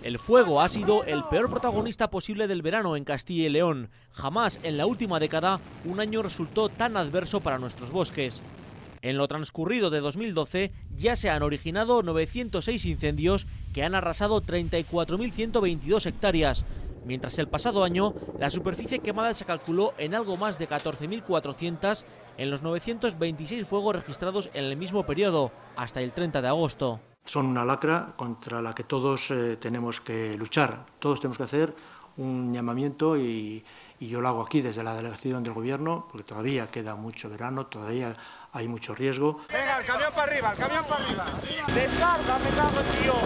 El fuego ha sido el peor protagonista posible del verano en Castilla y León. Jamás en la última década un año resultó tan adverso para nuestros bosques. En lo transcurrido de 2012 ya se han originado 906 incendios que han arrasado 34.122 hectáreas, mientras el pasado año la superficie quemada se calculó en algo más de 14.400 en los 926 fuegos registrados en el mismo periodo, hasta el 30 de agosto. Son una lacra contra la que todos tenemos que luchar, todos tenemos que hacer un llamamiento y yo lo hago aquí desde la delegación del Gobierno, porque todavía queda mucho verano, todavía hay mucho riesgo. Venga, el camión para arriba, el camión para arriba. Descarga, me cago en Dios.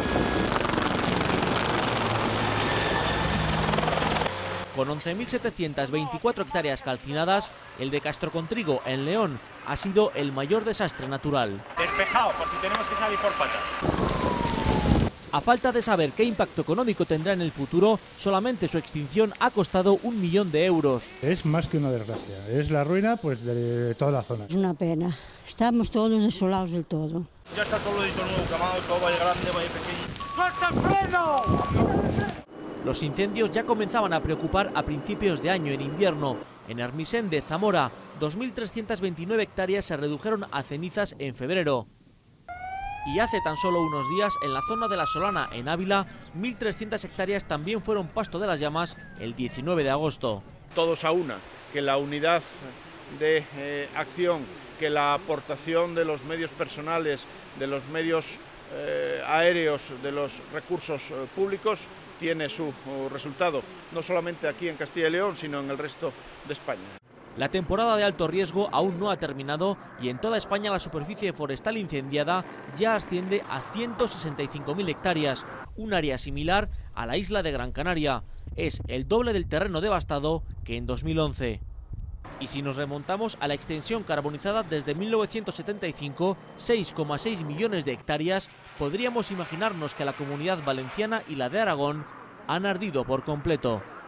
Con 11.724 hectáreas calcinadas, el de Castrocontrigo, en León, ha sido el mayor desastre natural. Despejado, por si tenemos que salir por patas. A falta de saber qué impacto económico tendrá en el futuro, solamente su extinción ha costado 1 millón de euros. Es más que una desgracia, es la ruina pues, de toda la zona. Es una pena, estamos todos desolados del todo. Ya está todo dicho nuevo, camado, todo valle grande, valle pequeño. ¡Suelta el freno! Los incendios ya comenzaban a preocupar a principios de año, en invierno. En Hermisén de Zamora, 2.329 hectáreas se redujeron a cenizas en febrero. Y hace tan solo unos días, en la zona de La Solana, en Ávila, 1.300 hectáreas también fueron pasto de las llamas el 19 de agosto. Todos a una, que la unidad de acción, que la aportación de los medios personales, de los medios aéreos, de los recursos públicos, tiene su resultado, no solamente aquí en Castilla y León, sino en el resto de España. La temporada de alto riesgo aún no ha terminado y en toda España la superficie forestal incendiada ya asciende a 165.000 hectáreas, un área similar a la isla de Gran Canaria. Es el doble del terreno devastado que en 2011. Y si nos remontamos a la extensión carbonizada desde 1975, 6,6 millones de hectáreas, podríamos imaginarnos que la Comunidad Valenciana y la de Aragón han ardido por completo.